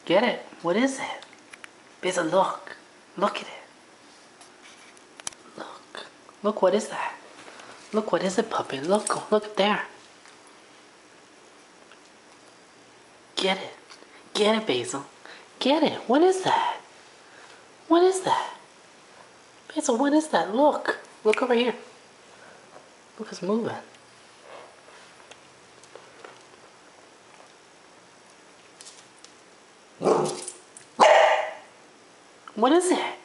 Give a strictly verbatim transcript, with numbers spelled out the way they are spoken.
Get it? What is it? Basil, look. Look at it. Look. Look, what is that? Look, what is it, puppy? Look, look there. Get it. Get it, Basil. Get it. What is that? What is that? Basil, what is that? Look. Look over here. Look, it's moving. What is it?